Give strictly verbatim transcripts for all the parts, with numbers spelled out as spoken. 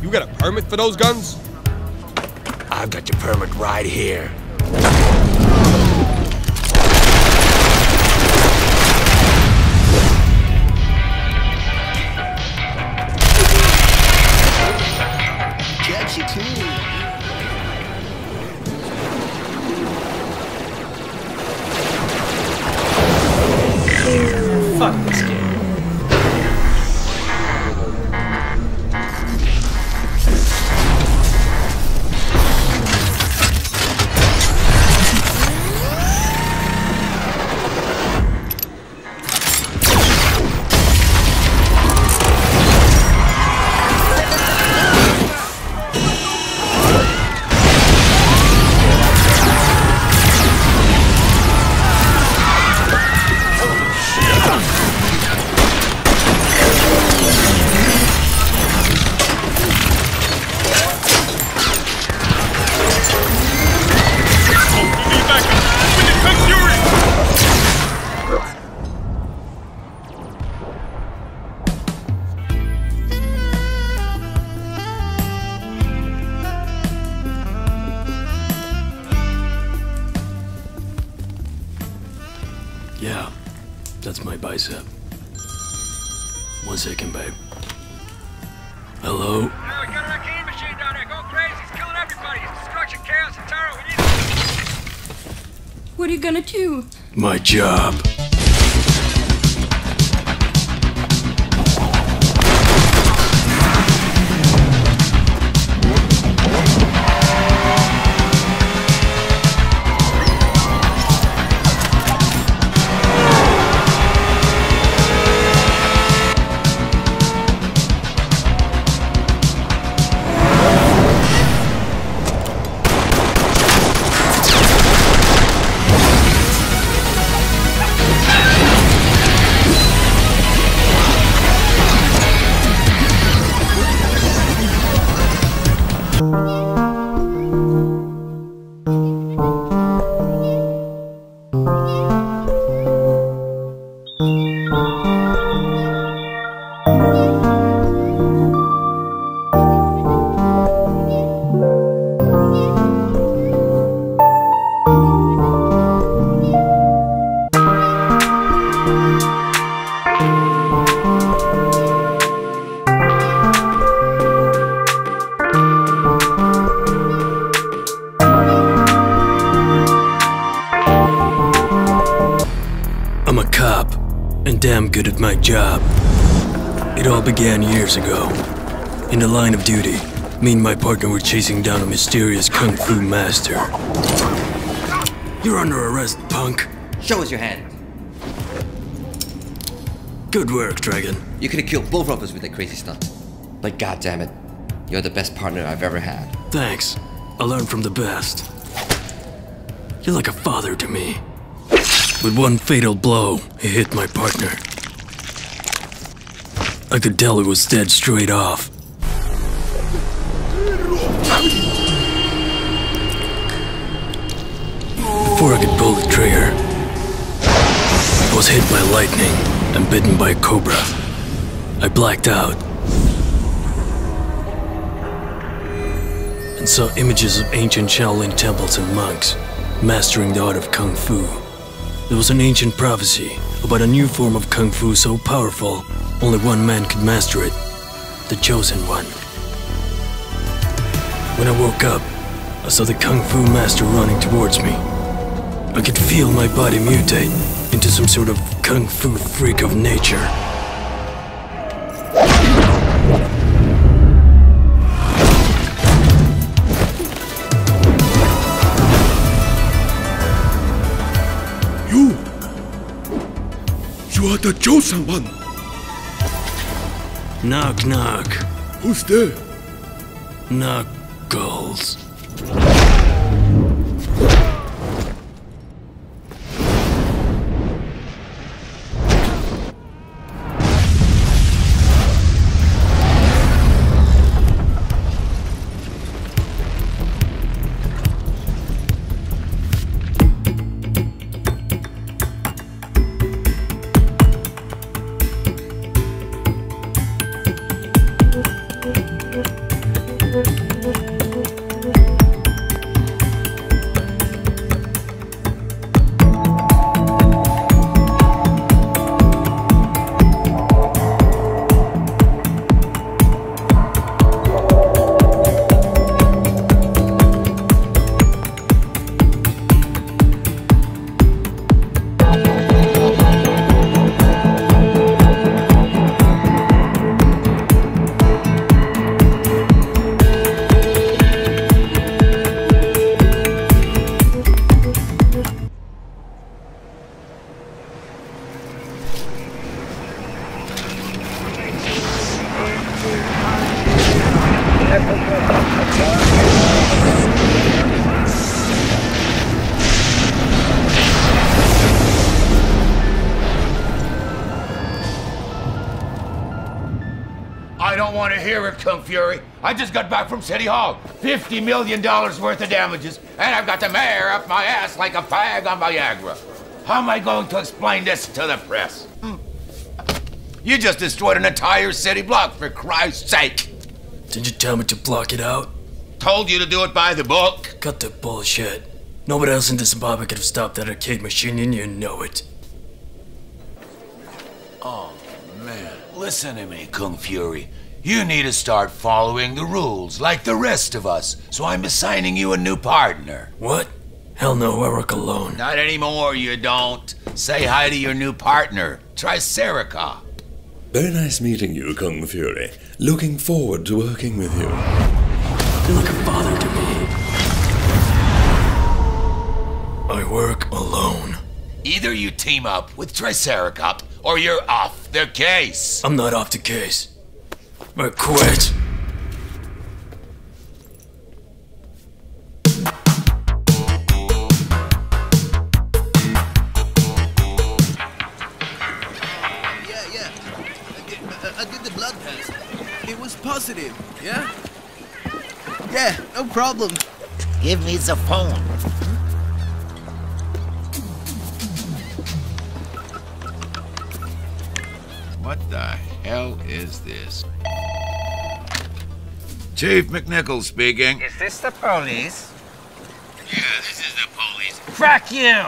You got a permit for those guns? I've got your permit right here. Catch you too. Fuck this game. Yeah, that's my bicep. One second, babe. Hello? Now we got an arcade machine down there. Go crazy. It's killing everybody. It's destruction, chaos, and terror. We need it. What are you gonna do? My job. I'm a cop, and damn good at my job. It all began years ago. In the line of duty, me and my partner were chasing down a mysterious kung fu master. You're under arrest, punk. Show us your hand. Good work, Dragon. You could have killed both of us with that crazy stunt. But goddammit, you're the best partner I've ever had. Thanks. I learned from the best. You're like a father to me. With one fatal blow, he hit my partner. I could tell he was dead straight off. Before I could pull the trigger, I was hit by lightning and bitten by a cobra. I blacked out and saw images of ancient Shaolin temples and monks mastering the art of kung fu. There was an ancient prophecy about a new form of kung fu so powerful, only one man could master it, the chosen one. When I woke up, I saw the kung fu master running towards me. I could feel my body mutate into some sort of kung fu freak of nature. You! You are the chosen one! Knock, knock. Who's there? Knuckles. I don't want to hear it, Kung Fury. I just got back from City Hall. fifty million dollars worth of damages, and I've got the mayor up my ass like a fag on Viagra. How am I going to explain this to the press? Hmm? You just destroyed an entire city block, for Christ's sake. Did you tell me to block it out? Told you to do it by the book. Cut the bullshit. Nobody else in Zimbabwe could have stopped that arcade machine, and you know it. Oh, man. Listen to me, Kung Fury. You need to start following the rules, like the rest of us, so I'm assigning you a new partner. What? Hell no, I work alone. Not anymore, you don't. Say hi to your new partner, Triceracop. Very nice meeting you, Kung Fury. Looking forward to working with you. You're like a father to me. I work alone. Either you team up with Triceracop, or you're off the case. I'm not off the case. I quit. Yeah, yeah. I did, I, I did the blood test. It was positive, yeah? Yeah, no problem. Give me the phone. What the hell is this? Chief McNichol speaking. Is this the police? Yeah, this is the police. Fuck you!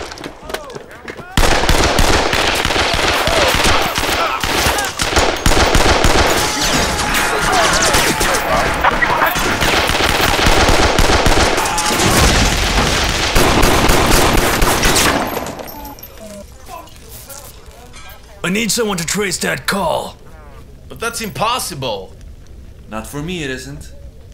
I need someone to trace that call. But that's impossible. Not for me, it isn't.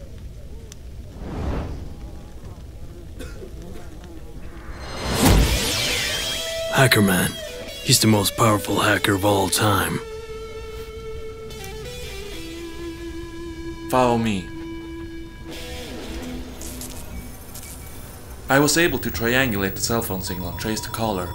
Hacker Man. He's the most powerful hacker of all time. Follow me. I was able to triangulate the cell phone signal and trace the caller.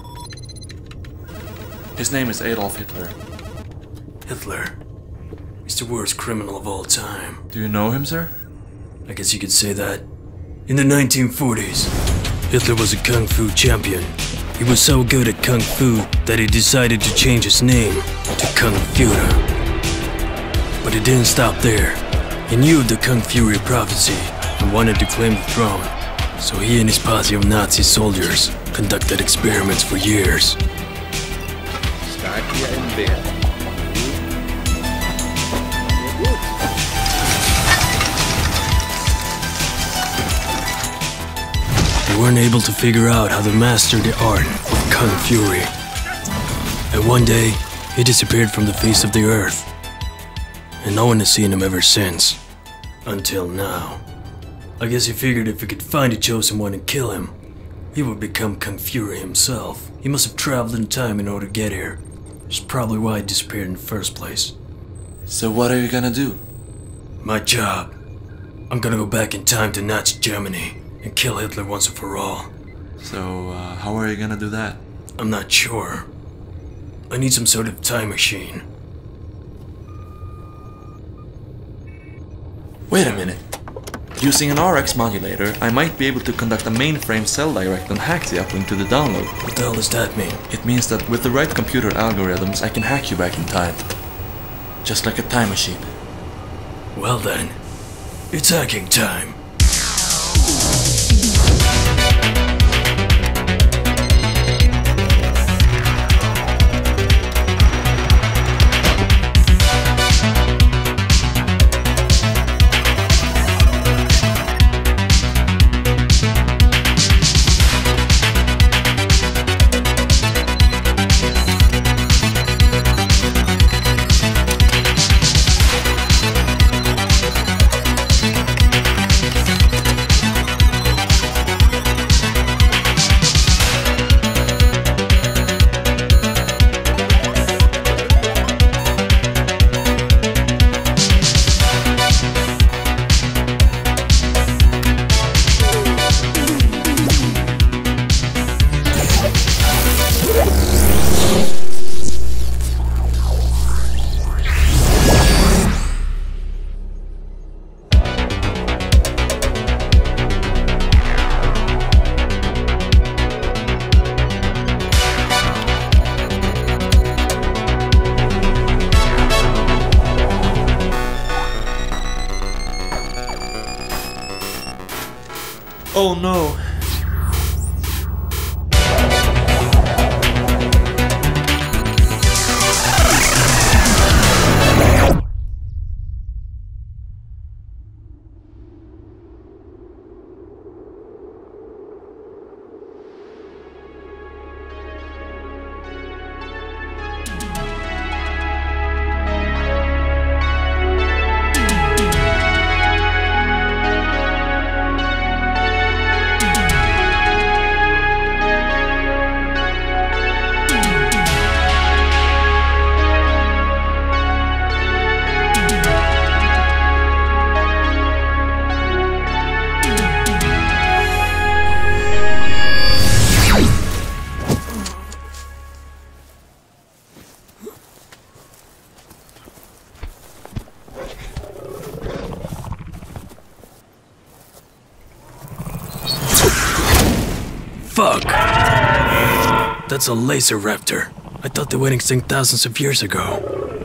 His name is Adolf Hitler. Hitler. He's the worst criminal of all time. Do you know him, sir? I guess you could say that. In the nineteen forties, Hitler was a kung fu champion. He was so good at kung fu that he decided to change his name to Kung Fury. But it didn't stop there. He knew of the Kung Fury prophecy and wanted to claim the throne. So he and his posse of Nazi soldiers conducted experiments for years. Start here in bed. They weren't able to figure out how to master the art of Kung Fury. And one day, he disappeared from the face of the earth. And no one has seen him ever since. Until now. I guess he figured if he could find the chosen one and kill him, he would become Kung Fury himself. He must have traveled in time in order to get here. That's probably why he disappeared in the first place. So what are you gonna do? My job. I'm gonna go back in time to Nazi Germany and kill Hitler once and for all. So, uh, how are you gonna do that? I'm not sure. I need some sort of time machine. Wait a minute. Using an R X modulator, I might be able to conduct a mainframe cell direct and hack the uplink to the download. What the hell does that mean? It means that with the right computer algorithms, I can hack you back in time. Just like a time machine. Well then, it's hacking time. Oh no. Fuck! That's a laser raptor. I thought they went extinct thousands of years ago.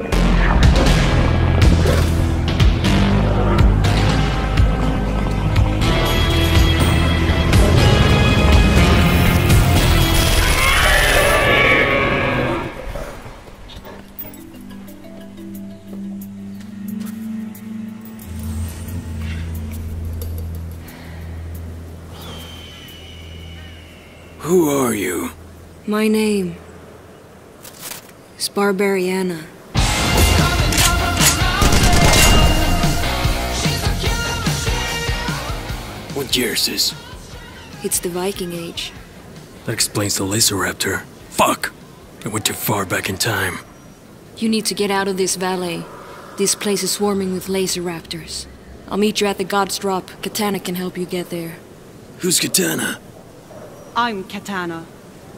Who are you? My name is Barbariana. What year is this? It's the Viking Age. That explains the laser raptor. Fuck! I went too far back in time. You need to get out of this valley. This place is swarming with laser raptors. I'll meet you at the God's Drop. Katana can help you get there. Who's Katana? I'm Katana.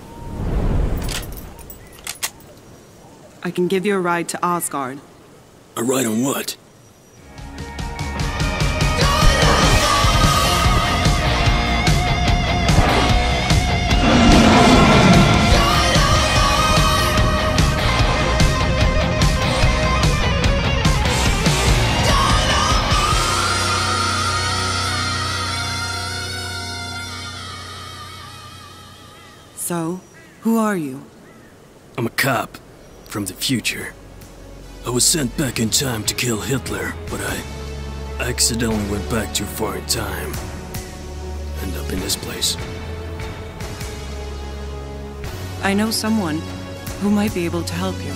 I can give you a ride to Asgard. A ride on what? So, who are you? I'm a cop from the future. I was sent back in time to kill Hitler, but I accidentally went back too far in time. End up in this place. I know someone who might be able to help you.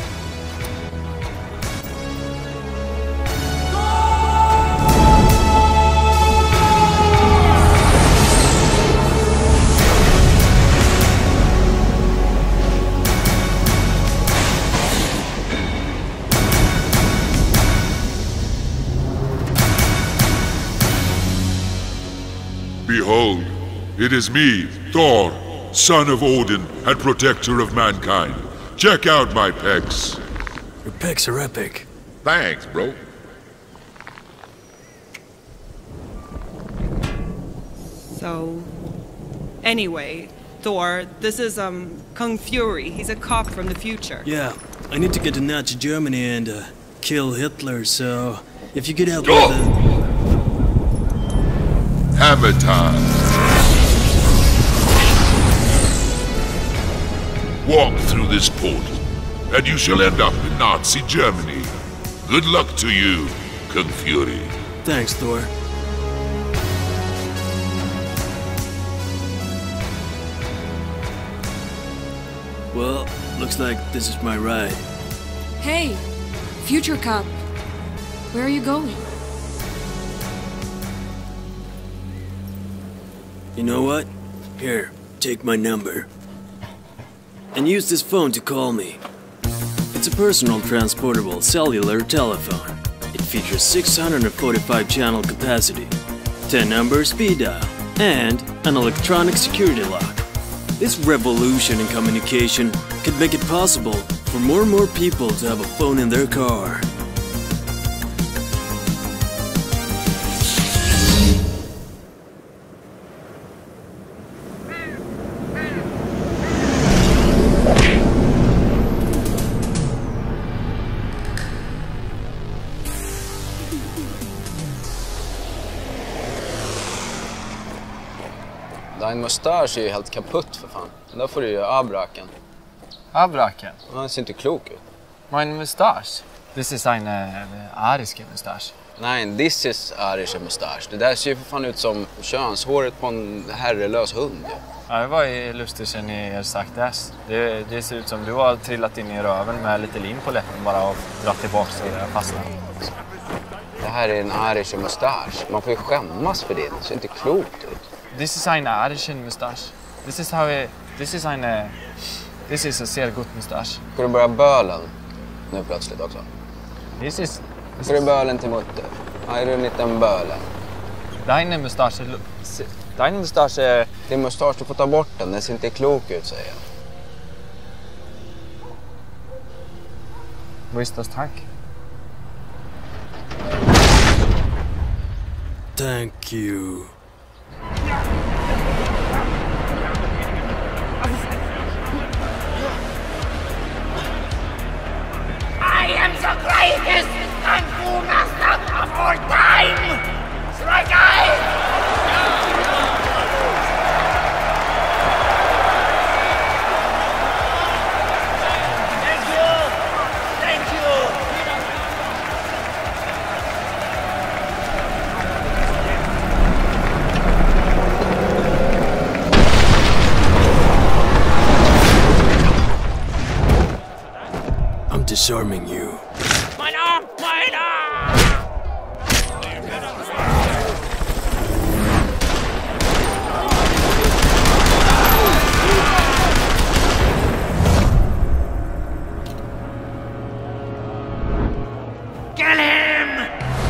Behold, it is me, Thor, son of Odin and protector of mankind. Check out my pecs. Your pecs are epic. Thanks, bro. So, anyway, Thor, this is, um, Kung Fury. He's a cop from the future. Yeah, I need to get to Nazi Germany and, uh, kill Hitler, so if you could help oh! with the... Hammer time. Walk through this portal, and you shall end up in Nazi Germany. Good luck to you, Kung Fury. Thanks, Thor. Well, looks like this is my ride. Hey, future cop. Where are you going? You know what? Here, take my number. And use this phone to call me. It's a personal transportable cellular telephone. It features six hundred forty-five channel capacity, ten number speed dial, and an electronic security lock. This revolution in communication could make it possible for more and more people to have a phone in their car. Din mustasch är ju helt kaputt för fan. Där får du ju abraken. Abraken? Ja, det ser inte klok ut. Mein Mustasch? This is eine ariske Mustasch. Nej, this is arische mustasch. Det där ser ju för fan ut som könshåret på en herrelös hund. Ja, det var ju lustigt sen ni er sagt det. det. Det ser ut som du har trillat in i röven med lite lim på läppen bara och dratt tillbaka så det fastnar. Det här är en arische mustasch. Man får ju skämmas för det. Det ser inte klokt ut. This is eine arische Mustasch. This is how it, this is eine This is a sehr gut mustasch. Ska du börja bölen nu plötsligt också? This is... Ska du bölen till mutter? Ja, är du en liten bölen? Deine mustasch... Deine mustasch är... Din mustasch, du får ta bort den. Den ser inte klok ut, säger jag. Wo ist das tack? Thank you. I am the greatest Kung Fu master of all time! Strike eyes! Thank you! Thank you! I'm disarming you. Mein Arm! Mein Arm! Kill him!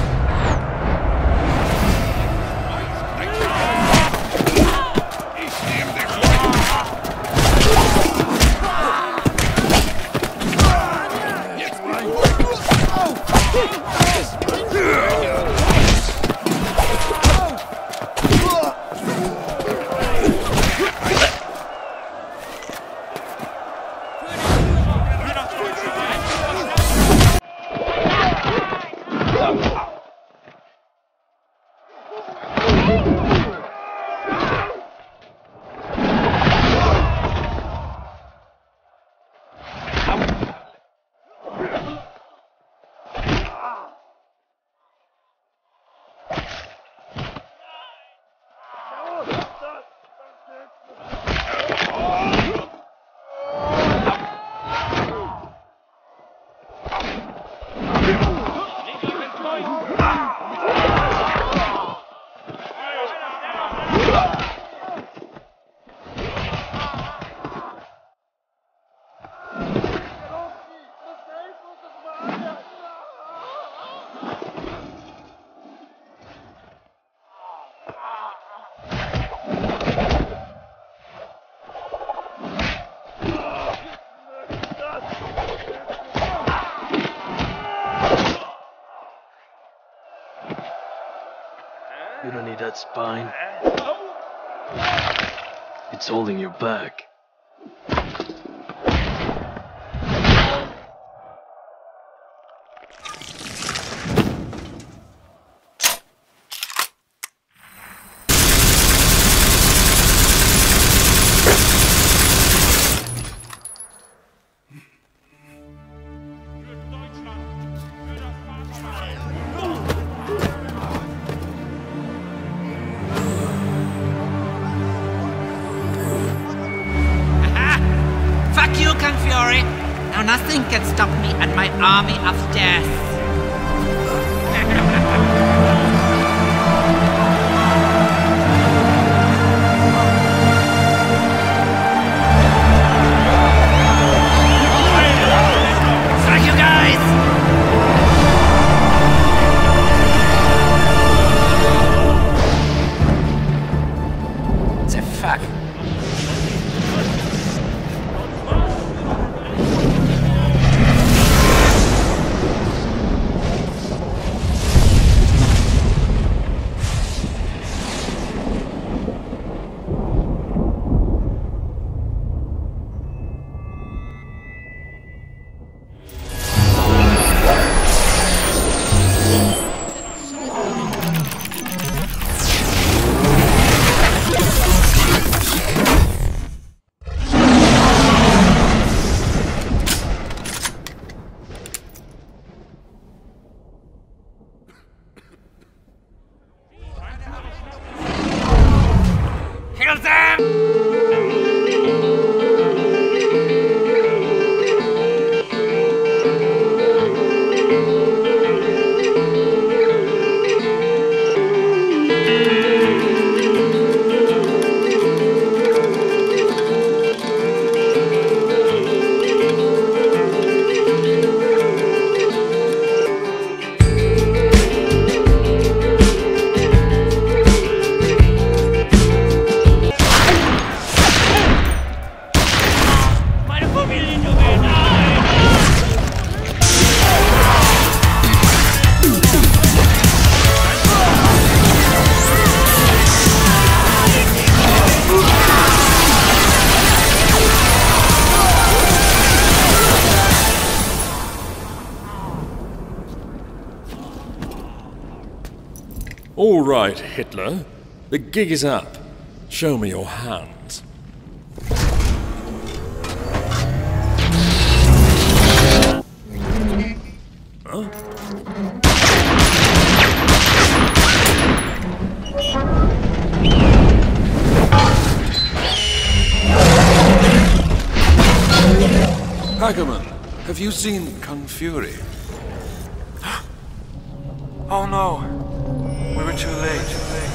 You don't need that spine. It's holding your back. Fuck you, Kung Fury! Now nothing can stop me and my army of death. Fuck you guys! The fuck? All right, Hitler. The gig is up. Show me your hands. Huh? Hagerman, have you seen Kung Fury? Oh no. We were too late. Too late.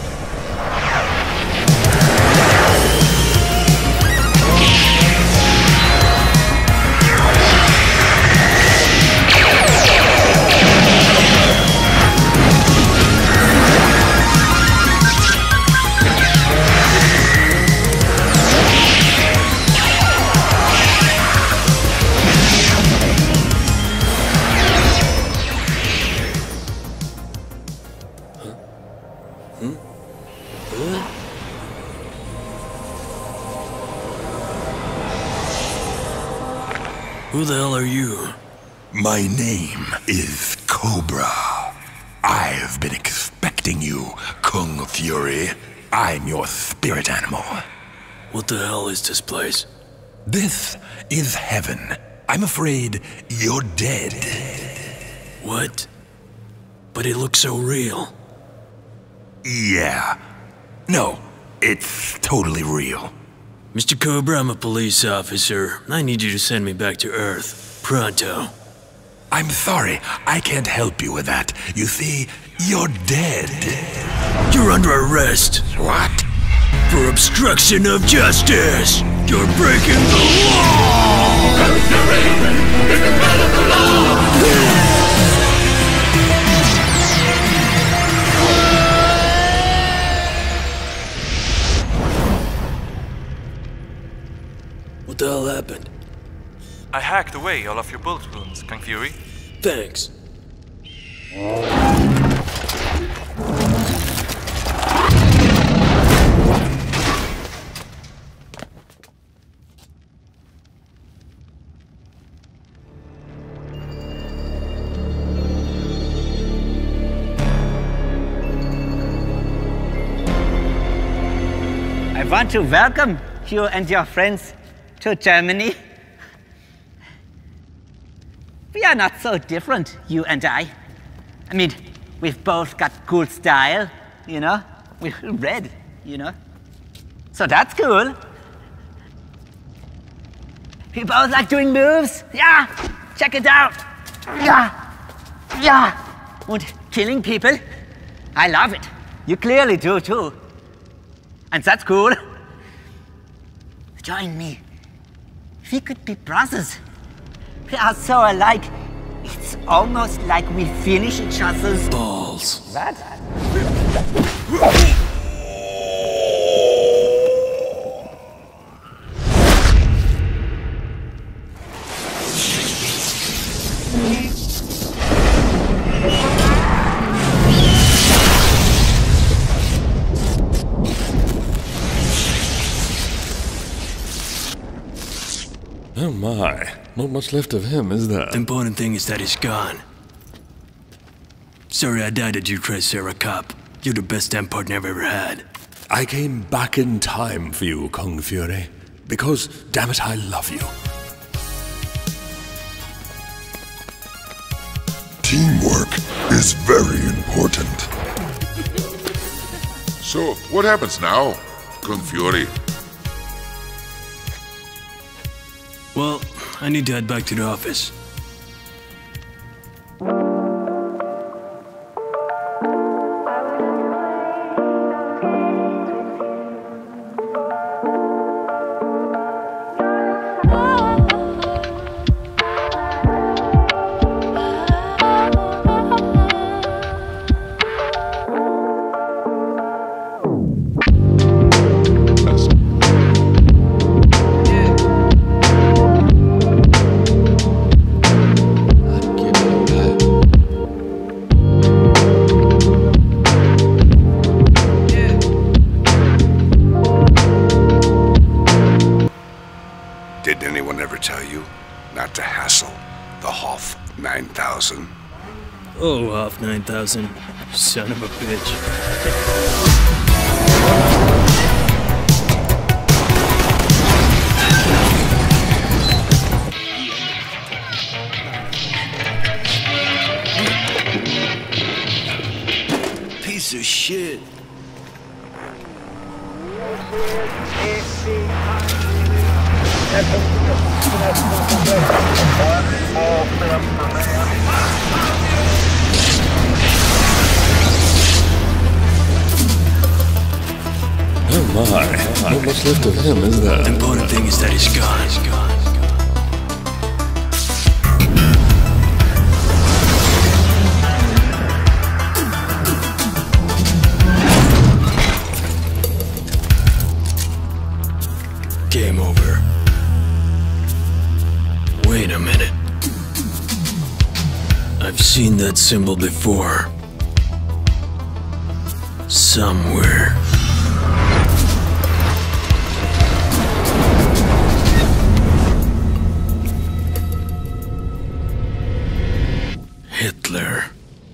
Who the hell are you? My name is Cobra. I've been expecting you, Kung Fury. I'm your spirit animal. What the hell is this place? This is heaven. I'm afraid you're dead. What? But it looks so real. Yeah. No, it's totally real. Mister Cobra, I'm a police officer. I need you to send me back to Earth. Pronto. I'm sorry, I can't help you with that. You see, you're dead. You're under arrest. What? For obstruction of justice. You're breaking the law! What the hell happened? I hacked away all of your bullet wounds, Kung Fury. Thanks. I want to welcome you and your friends to Germany. We are not so different, you and I. I mean, we've both got cool style, you know? We're red, you know? So that's cool. We both like doing moves. Yeah, check it out. Yeah, yeah. And killing people. I love it. You clearly do too. And that's cool. Join me. We could be brothers. We are so alike. It's almost like we finish each other's balls. What? Oh my, not much left of him, is there? The important thing is that he's gone. Sorry I died at you, Sarah Cop. You're the best damn partner I've ever had. I came back in time for you, Kung Fury. Because, damn it, I love you. Teamwork is very important. So, what happens now, Kung Fury? Well, I need to head back to the office. nine thousand. Son of a bitch. Piece of shit. Oh my, not much left of him, is there? The important thing is that he's gone. He's gone. Game over. Wait a minute. I've seen that symbol before. Somewhere. Hitler.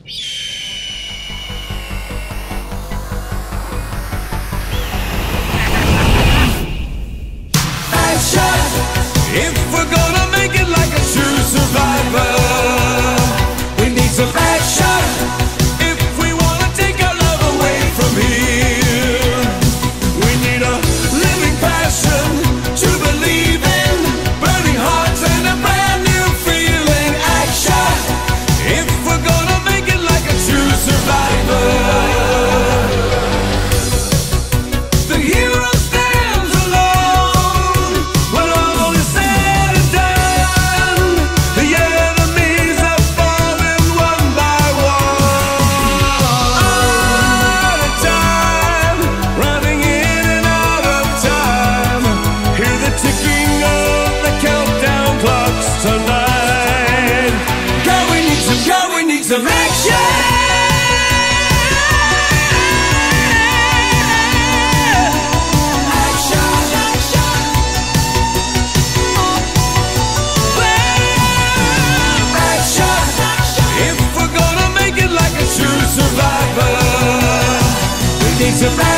If we're gonna make it like a true survivor, we need some action. If we wanna take our love away from here, we need a living passion to believe in, burning hearts and a brand new feeling. Action. If we're gonna make it like a true survivor, the hero stands alone when all is said and done. The enemies are falling one by one. Out of time, running in and out of time. Hear the ticking of the countdown clocks tonight. God, we need some, God, we need some action. If we're gonna make it like a true survivor, we need some action.